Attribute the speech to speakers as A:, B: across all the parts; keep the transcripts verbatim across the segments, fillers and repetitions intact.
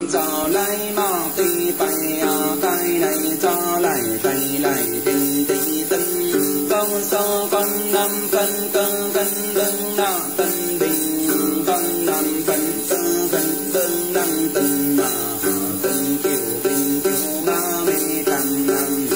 A: cho lại mà tì phải cái này cho lại tay lại tình tình tân công so con năm phân cân cân lưng nọ tân bình con năm phân tư cân lưng năm tân mà tân kiều bình kiều ma mê trăm năm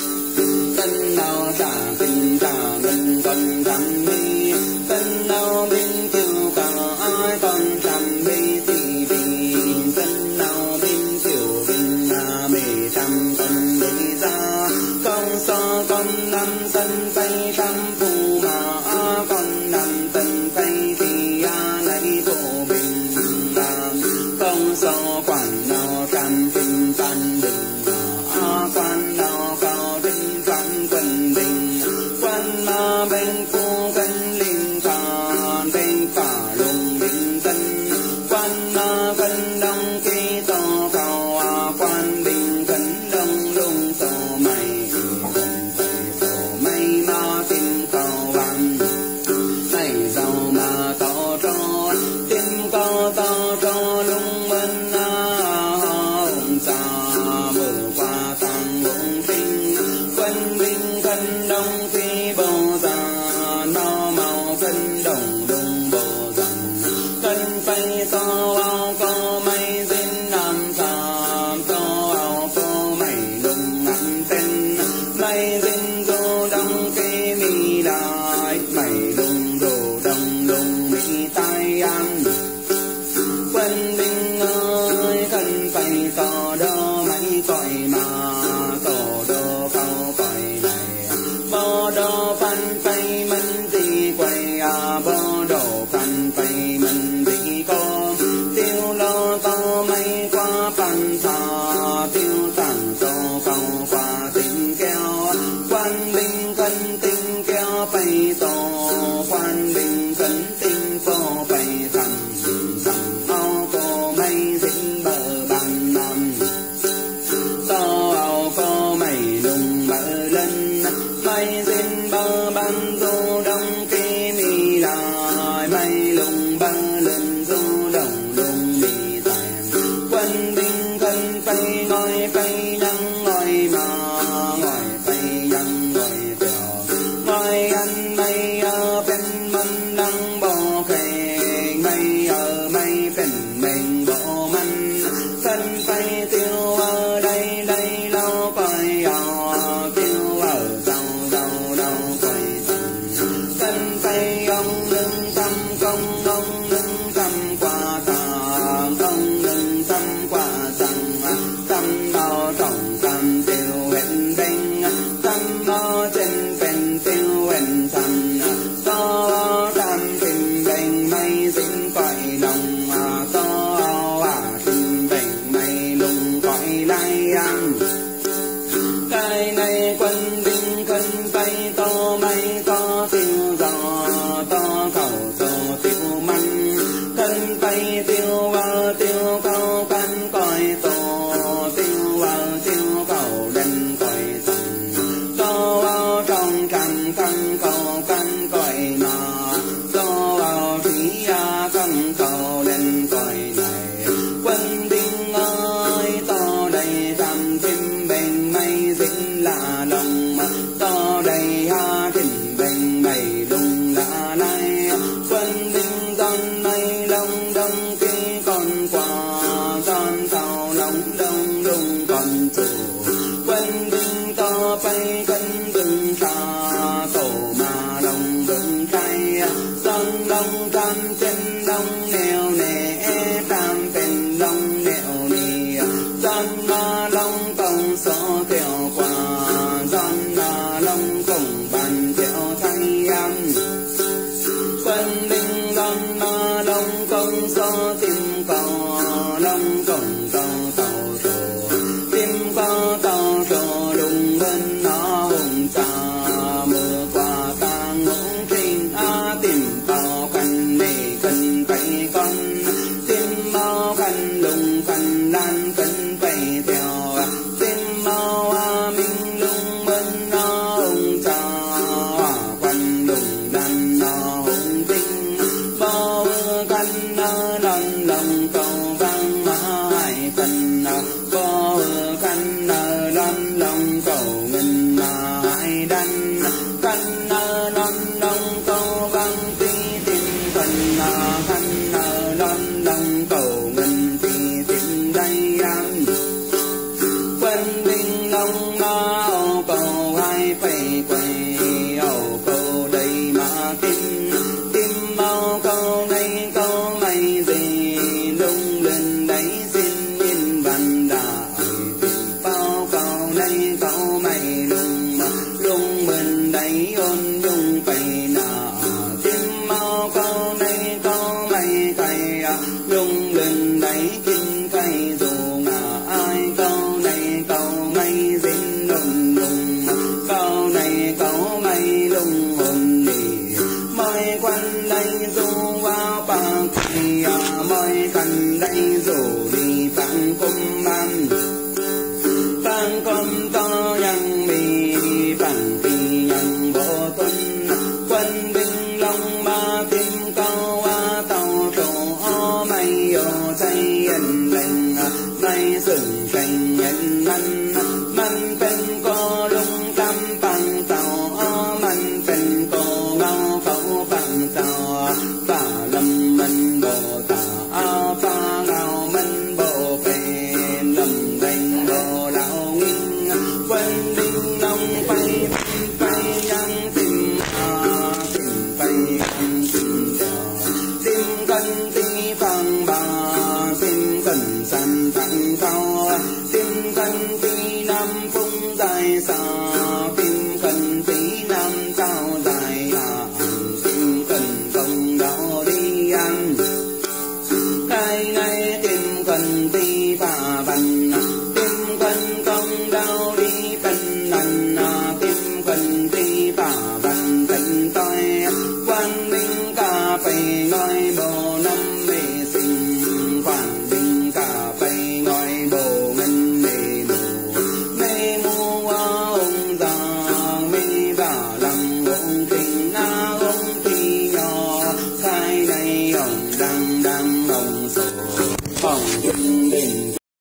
A: tân nào trả tình trả ngân con trăm mi tân nào bên kiều cả ai con trăm mi thì bình tân nào bên kiều bình à mê trăm con đi ra công so con năm tân tay trăm phù mà con năm tân tay thì a lấy phù bình à công so quản nào trăm bình phan bình à quan nào cao bình phan quân bình quan ma bên phu cân linh phan bên cả lùng bình cân quan ma cân đông kỳ to cao à quan bình cân đông lùng to mày cân tay to mày ma tim cao văn này giàu mà to cho tim cao to cho lung bên hồng già mở qua tăng ngôn tinh quân binh cân đông phi bầu già nó màu cân đồng đùng bầu dần cân phay to ao có mây dính nam sàm to ao có mây lùng ngăn tên mây dính đồ đông kê mi lại mây lùng đồ đông lùng mi tai ăn quân binh ơi cân phay to đo mấy cõi mà tổ đô cao cõi này bò đô phan phay mình thì quay à bò đô phan phay mình thì có tiêu lo to mấy qua phan thà tiêu tặng to cao qua tình keo quan binh cân tình keo phay to quan binh cân tình phô phay thầm thầm ao cô mây dính bờ bằng năm to ao có mây lùng bờ lên mây dính bờ bằng du đông kỳ mi lại mây lùng bờ lên du đông lùng mi tại quân binh cân phay ngồi phay nắng ngồi mà ngồi phay nắng ngồi tiểu ngồi ăn mây ở bên mân nắng bò khề mây ở mây bên mình bộ mân cân phay tiêu ở đây đây lâu coi ở tiêu ở giàu giàu đâu coi tần cân phay ông đừng tâm công ông đừng tâm quả tàng ông đừng tâm quả tàng tâm bao trọng tâm tiêu hẹn binh tâm bao trên bên tiêu hẹn tâm to tâm tìm bền mây dính cõi đồng to à tìm bền mây lùng cõi lai ăn cái này quân binh cân phay to mây to tiêu giò to cầu to tiêu măng cân phay tiêu vào tiêu cao căn cõi to tiêu vào tiêu cầu đen cõi tần to vào trong trần căn cầu căn cõi mà to vào thủy a căn cầu đen cõi này quân binh ơi to đầy tam tim bên mây dính lạ đồng to đầy ha thỉnh bên mây lùng lạ này quân binh con mây lông đông kỳ con quà con tàu lông đông lùng con chủ quân binh to phay cân bừng trà tổ mà đồng bừng trai con đông tam chân đông nèo nè tam tên đông nèo nì con ma long công số theo qua con ma long cùng bàn theo thay âm quân binh con ma long công số tim cầu long cùng cầu tàu trổ tim có tàu trổ lùng bên nó hùng trà mưa qua tang ngũ trình a tìm tàu cành nề cành cây con tim mau cành lùng cành lan cành cây theo tim mau a minh lùng bên nó hùng trà quanh lùng đàn nó hùng tinh bao cành nó lần lòng cầu vang mãi đại thần có khăn lon lòng cầu ngân mà hai đan khăn lon lòng cầu vang tí tin thần khăn lon lòng cầu ngân tí tin đây an quân binh long mao cầu hai phải quay ẩu cầu đầy mà kim kim mau cầu này cầu mày gì lung lên đấy xin yên văn đại bao cầu này cầu mày lung lung bên đấy ôn dung phải nà kim mau cầu này cầu mày cày lung lên đấy kim cày dù ngà ai cầu này cầu mày dính lung lung cầu này cầu mày lung hồn lì môi quan đây dù vào bạc thì môi khăn đây dù đi phẳng cung man phẳng cung to yang mì phẳng thì yang bộ tuân quân binh long ba tim cao a tàu tổ o mày ô chay yên lành mày sừng cành nhân man man bên co lung tam bằng tàu o man bên co bao khẩu bằng tàu phá lâm man bộ tà a phá lao man bộ bền lâm đánh bộ lão nghiêng quân đinh long bay bay yang tìm a tìm bay yang tìm đào tìm cần tí phang bà tìm cần san thẳng cao tìm cần tí nam phung dài xa